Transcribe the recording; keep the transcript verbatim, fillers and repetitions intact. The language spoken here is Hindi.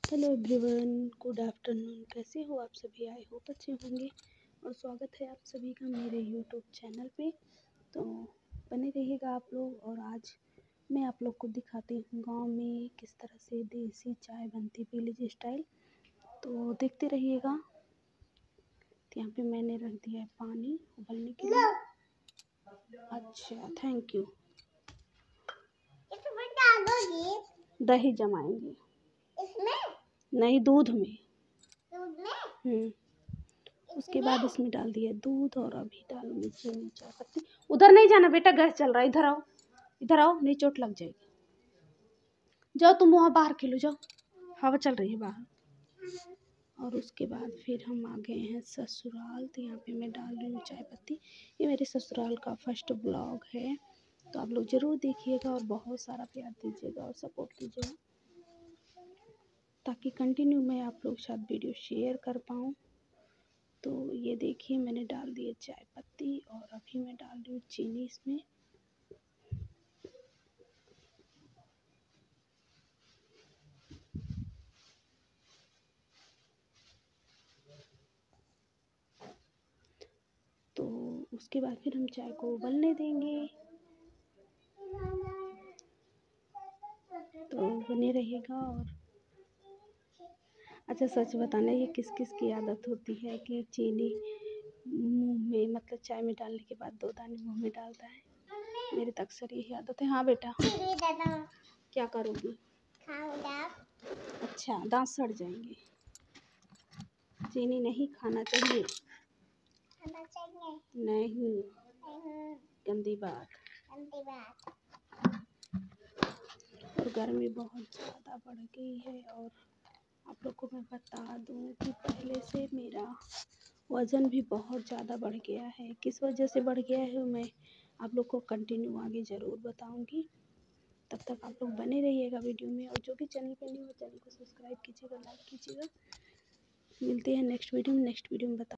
Hello everyone, good afternoon. कैसे हो आप सभी? आई होप अच्छे होंगे और स्वागत है आप सभी का मेरे यूट्यूब चैनल पे। तो बने रहिएगा आप लोग। और आज मैं आप लोग को दिखाती हूँ गांव में किस तरह से देसी चाय बनती, विलेज स्टाइल। तो देखते रहिएगा। तो यहाँ पे मैंने रख दिया है पानी उबलने के लिए। अच्छा, थैंक यू। दही जमाएंगे इसमें? नहीं, दूध में। दूध में? हम्म उसके बाद इसमें डाल दिया दूध और अभी डालूंगी चीनी, चाय पत्ती। उधर नहीं जाना बेटा, गैस चल रहा है। इधर आओ, इधर आओ, नहीं चोट लग जाएगी। जाओ तुम वहाँ बाहर खेलो, जाओ, हवा चल रही है बाहर। और उसके बाद फिर हम आ गए हैं ससुराल। तो यहाँ पे मैं डाल रही हूँ चाय पत्ती। ये मेरे ससुराल का फर्स्ट ब्लॉग है, तो आप लोग ज़रूर देखिएगा और बहुत सारा प्यार दीजिएगा और सपोर्ट कीजिएगा, ताकि कंटिन्यू मैं आप लोग के साथ वीडियो शेयर कर पाऊँ। तो ये देखिए, मैंने डाल दिए चाय पत्ती और अभी मैं डाल रही हूँ चीनी इसमें। तो उसके बाद फिर हम चाय को उबलने देंगे। तो बने रहिएगा। और अच्छा, सच बताना, ये किस किस की आदत होती है कि चीनी मुंह में, मतलब चाय में डालने के बाद दो दाने मुंह में डालता है? मेरी तो अक्सर यही आदत है। हाँ बेटा, क्या करोगी? अच्छा, दांत सड़ जाएंगे। चीनी नहीं खाना चाहिए। खाना चाहिए नहीं, गंदी बात, गंदी बात। और गर्मी बहुत ज़्यादा बढ़ गई है। और आप लोग को मैं बता दूं कि पहले से मेरा वज़न भी बहुत ज़्यादा बढ़ गया है। किस वजह से बढ़ गया है मैं आप लोग को कंटिन्यू आगे ज़रूर बताऊंगी। तब तक आप लोग बने रहिएगा वीडियो में। और जो भी चैनल पे नहीं हो, चैनल को सब्सक्राइब कीजिएगा, लाइक कीजिएगा। मिलते हैं नेक्स्ट वीडियो में। नेक्स्ट वीडियो में बता